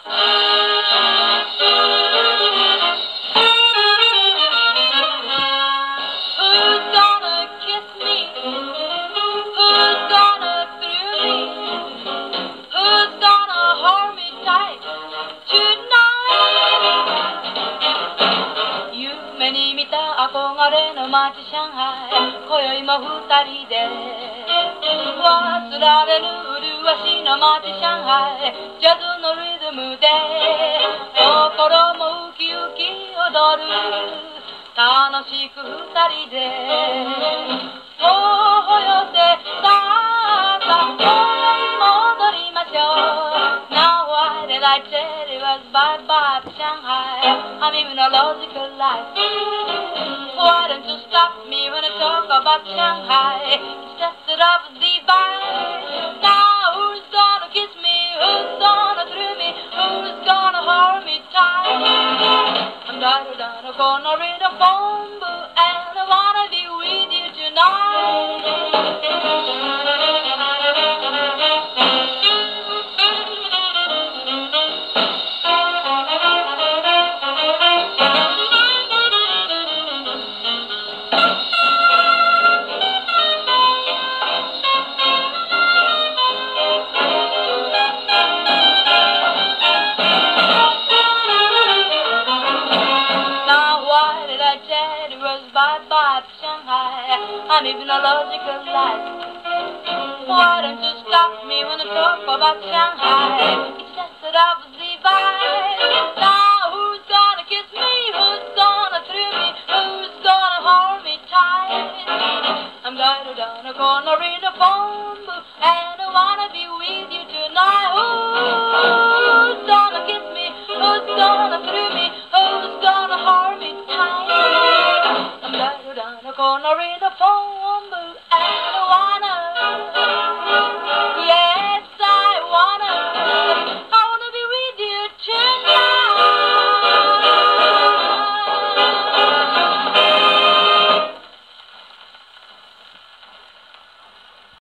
憧れの街上海、今宵も二人で忘られぬ麗しの街上海、ジャズのリズムで心もウキウキ踊る、楽しく二人で微笑んでさあさあ今宵も踊りましょう。 Now why did I tell you was bye bye to Shanghai? I'm living a logical life. Why don't you stop me when I talk about Shanghai instead of divide? Now who's gonna kiss me? Who's gonna thrill me? Who's gonna hold me tight? I'm gonna read a phone book and I wanna be with you tonight. It was bye-bye to Shanghai. I'm living a logical life. Why don't you stop me when I talk about Shanghai? It's just that I was divided.